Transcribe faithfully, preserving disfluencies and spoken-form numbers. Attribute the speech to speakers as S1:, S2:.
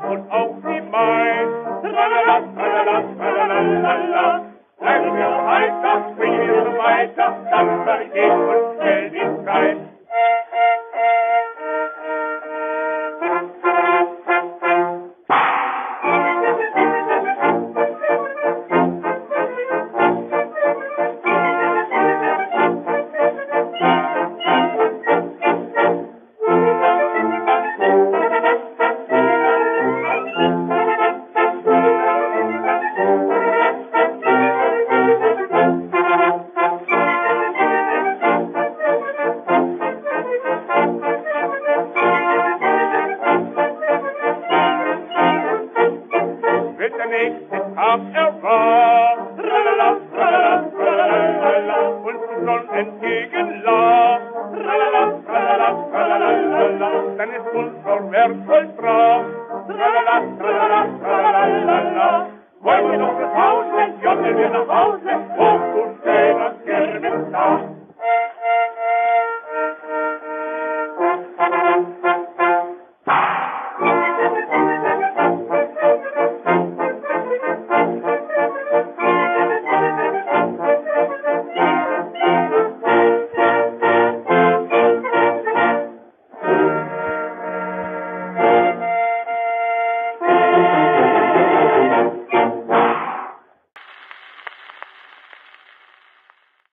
S1: und auch die Mai. Tralala, tralala, tralalala. Bleiben wir weiter, springen wir weiter, dann vergeht uns schnell die Zeit. Tag er war, tralala, tralala, tralalala, und die Sonne entgegenlas, tralala, tralala, tralalala, dann ist unser Werk vollbracht, tralala, tralala, tralalala, wollen wir noch nach Hause, jodeln wir nach Hause, hoch und schön das Gerben